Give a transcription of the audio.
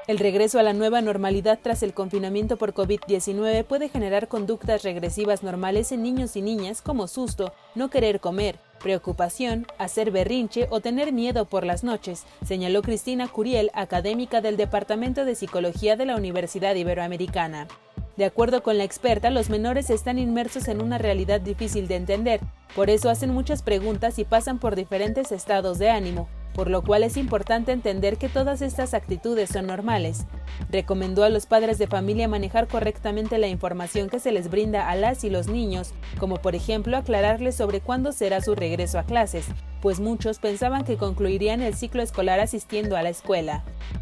El regreso a la nueva normalidad tras el confinamiento por COVID-19 puede generar conductas regresivas normales en niños y niñas como susto, no querer comer, preocupación, hacer berrinche o tener miedo por las noches, señaló Cristina Curiel, académica del Departamento de Psicología de la Universidad Iberoamericana. De acuerdo con la experta, los menores están inmersos en una realidad difícil de entender, por eso hacen muchas preguntas y pasan por diferentes estados de ánimo, por lo cual es importante entender que todas estas actitudes son normales. Recomendó a los padres de familia manejar correctamente la información que se les brinda a las y los niños, como por ejemplo aclararles sobre cuándo será su regreso a clases, pues muchos pensaban que concluirían el ciclo escolar asistiendo a la escuela.